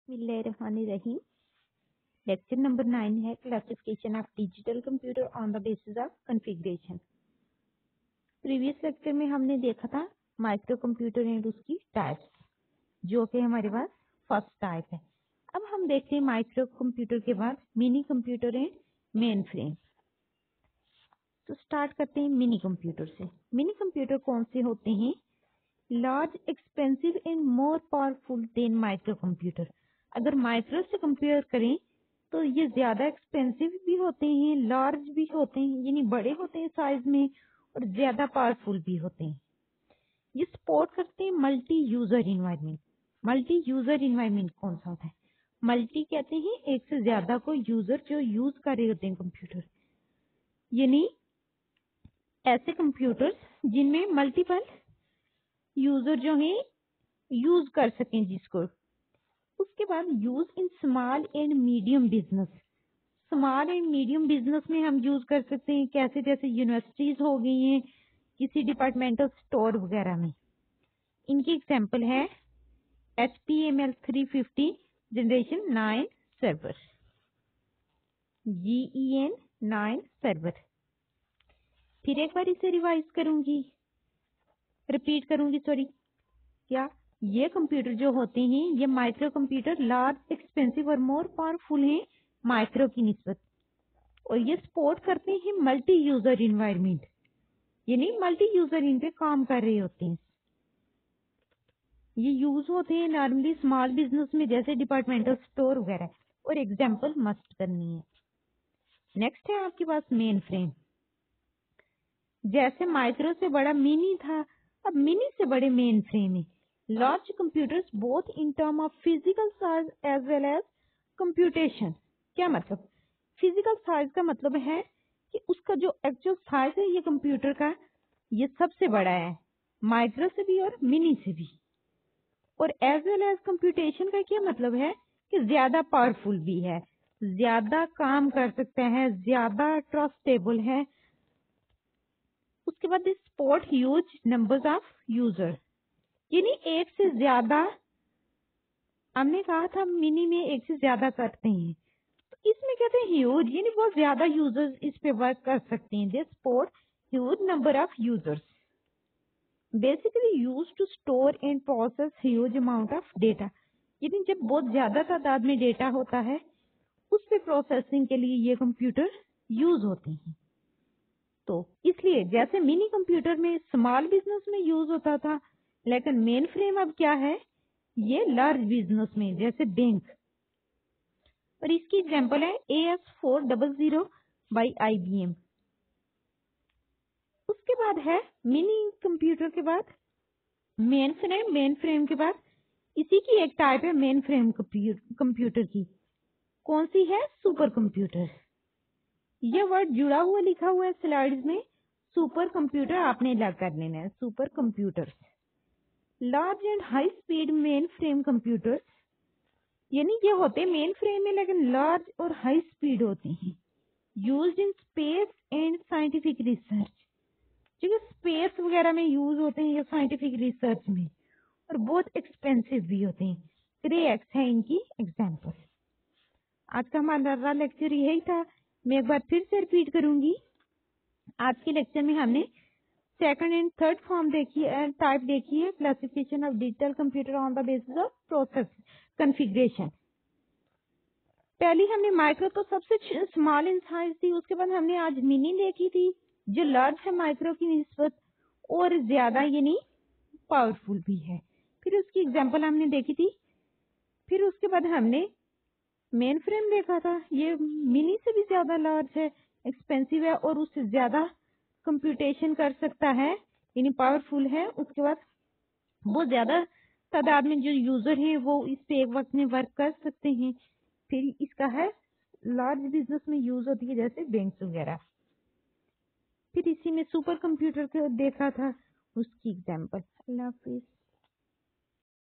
बिस्मिल्लाहिर्रहमानिर्रहीम। Lecture number 9 है classification of digital computer on the basis of configuration. Previous lecture में हमने देखा था माइक्रो कंप्यूटर एंड उसकी टाइप्स, जो कि हमारे पास फर्स्ट टाइप है। अब हम देखते हैं माइक्रो कंप्यूटर के बाद mini computer and main frame. तो स्टार्ट करते हैं मिनी कंप्यूटर से। मिनी कंप्यूटर कौन से होते हैं? Large, expensive and more powerful than micro computer. अगर माइक्रो से कंपेयर करें तो ये ज्यादा एक्सपेंसिव भी होते हैं, लार्ज भी होते हैं, यानी बड़े होते हैं साइज में, और ज्यादा पावरफुल भी होते हैं। ये सपोर्ट करते हैं multi user environment. Multi user environment कौन सा होता है? मल्टी कहते हैं एक से ज्यादा को यूजर जो यूज कर रहे होते हैं कंप्यूटर, यानी ऐसे कंप्यूटर्स जिनमें मल्टीपल यूजर जो है यूज कर सकें जिसको। उसके बाद use in small and medium business. Small and medium business में हम यूज कर सकते हैं कैसे? जैसे यूनिवर्सिटीज हो गई हैं, किसी डिपार्टमेंटल स्टोर वगैरह में। इनकी एग्जांपल है HTML 350 generation 9 server, GEN 9 server. फिर एक बार इसे रिवाइज करूंगी, रिपीट करूंगी, सॉरी। क्या ये कंप्यूटर जो होते हैं ये माइक्रो कंप्यूटर लार्ज, एक्सपेंसिव और मोर पावरफुल हैं माइक्रो की निस्बत, और ये सपोर्ट करते हैं मल्टी यूजर इन्वायरमेंट, यानी मल्टी यूजर इन पे काम कर रहे होते हैं। ये यूज होते हैं नॉर्मली स्मॉल बिजनेस में, जैसे डिपार्टमेंटल स्टोर वगैरह, और एग्जांपल मस्ट करनी है। नेक्स्ट है आपके पास मेन फ्रेम। जैसे माइक्रो से बड़ा मिनी था, अब मिनी से बड़े मेन फ्रेम है। Large computers both in term of physical size as well as computation. क्या मतलब? फिजिकल साइज का मतलब है कि उसका जो एक्चुअल साइज है ये कंप्यूटर का, ये सबसे बड़ा है, माइक्रो से भी और मिनी से भी। और एज वेल एज कंप्यूटेशन का क्या मतलब है कि ज्यादा पावरफुल भी है, ज्यादा काम कर सकता है, ज्यादा ट्रस्टेबल है। उसके बाद support huge numbers of user, यानी एक से ज्यादा। हमने कहा था मिनी में एक से ज्यादा करते हैं, तो इसमें कहते हैं ह्यूज, यानी बहुत ज्यादा यूजर्स इस पे वर्क कर सकते हैं। They support huge number of users, basically use to store and process huge amount of data. यानी जब बहुत ज्यादा तादाद में डेटा होता है उस पे प्रोसेसिंग के लिए ये कंप्यूटर यूज होते हैं। तो इसलिए जैसे मिनी कंप्यूटर में स्मॉल बिजनेस में यूज होता था, लेकिन मेन फ्रेम अब क्या है? ये लार्ज बिजनेस में, जैसे बैंक। और इसकी एग्जांपल है AS400 बाई IBM। उसके बाद है मिनी कंप्यूटर के बाद मेन फ्रेम। मेन फ्रेम के बाद इसी की एक टाइप है मेन फ्रेम कंप्यूटर की। कौन सी है? Super computer. ये वर्ड जुड़ा हुआ लिखा हुआ है स्लाइड्स में, सुपर कंप्यूटर आपने लग कर लेना है। Super computer, large and high speed main frame computer, यानी ये होते हैं मेन फ्रेम में लेकिन लार्ज और हाई स्पीड होते हैं। Used in space and scientific research, जो स्पेस वगैरह में यूज होते हैं या साइंटिफिक रिसर्च में, और बहुत एक्सपेंसिव भी होते हैं। 3X है इनकी एग्जाम्पल। आज का हमारा लेक्चर यही था। मैं एक बार फिर से रिपीट करूंगी। आज के लेक्चर में हमने सेकंड एंड थर्ड फॉर्म देखी है, टाइप देखी है, classification of digital computer on the basis of process configuration. पहली हमने माइक्रो तो सबसे स्मॉल इन साइज थी, उसके बाद हमने आज मिनी देखी थी जो लार्ज है माइक्रो की निस्बत और ज्यादा यानी पावरफुल भी है। फिर उसकी एग्जांपल हमने देखी थी। फिर उसके बाद हमने मेन फ्रेम देखा था, ये मिनी से भी ज्यादा लार्ज है, एक्सपेंसिव है और उससे ज्यादा कंप्यूटेशन कर सकता है, यानी पावरफुल है। उसके बाद बहुत ज्यादा तादाद में जो यूजर हैं वो इस पे एक वक्त में वर्क कर सकते हैं। फिर इसका है लार्ज बिजनेस में यूज होती है, जैसे बैंक्स वगैरह। फिर इसी में सुपर कंप्यूटर को देखा था, उसकी एग्जांपल। अल्लाह हाफिज।